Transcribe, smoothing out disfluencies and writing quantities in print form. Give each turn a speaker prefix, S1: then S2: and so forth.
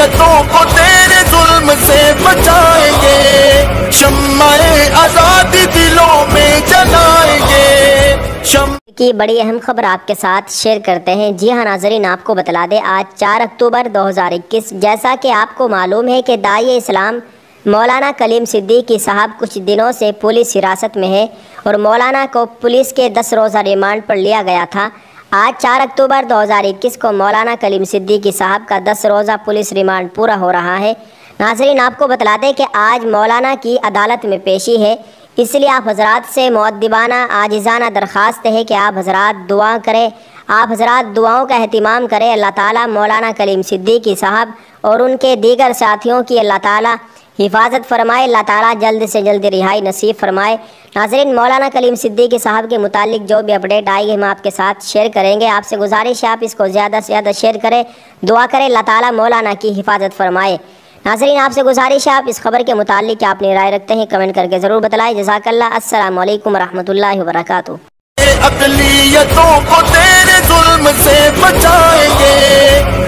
S1: اقلیتوں کو تیرے ظلم سے بچائیں گے، شمع آزادی دلوں میں جلائیں گے۔
S2: کی بڑی اہم خبر آپ کے ساتھ شیئر کرتے ہیں۔ جی ہاں ناظرین، آپ کو بتلا دیں آج 4 اکتوبر 2021، جیسا کہ آپ کو معلوم ہے کہ داعی اسلام مولانا کلیم صدیقی صاحب کچھ دنوں سے پولیس حراست میں ہے اور مولانا کو پولیس کے 10 روزہ ریمانڈ پر لیا گیا تھا۔ آج 4 اکتوبر 2021 کو مولانا کلیم صدیقی صاحب کا 10 روزہ پولیس ریمانڈ پورا ہو رہا ہے۔ ناظرین آپ کو بتلا دیں کہ آج مولانا کی عدالت میں پیشی ہے، اس لیے آپ حضرات سے مؤدبانہ عاجزانہ درخواست ہے کہ آپ حضرات دعا کریں، آپ حضرات دعاؤں کا اہتمام کریں۔ اللہ تعالیٰ مولانا کلیم صدیقی صاحب اور ان کے دیگر ساتھیوں کی اللہ تعالیٰ حفاظت فرمائے، اللہ تعالیٰ جلد سے جلد رہائی نصیب فرمائے۔ ناظرین مولانا کلیم صدیقی صاحب کے متعلق جو بھی اپڈیٹ آئی ہے ہم آپ کے ساتھ شیئر کریں گے۔ آپ سے گزارش ہے آپ اس کو زیادہ سے زیادہ شیئر کریں، دعا کریں، اللہ تعالیٰ مولانا کی حفاظت فرمائے۔ ناظرین آپ سے گزارش ہے آپ اس خبر کے متعلق کیا اپنی رائے رکھتے ہیں کمنٹ کر کے ضرور بتلائیں۔ جزاک اللہ۔ السلام علیکم ورحمۃ اللہ وبرکاتہ۔
S1: اقلیتوں کو تیرے ظلم سے بچائیں گے۔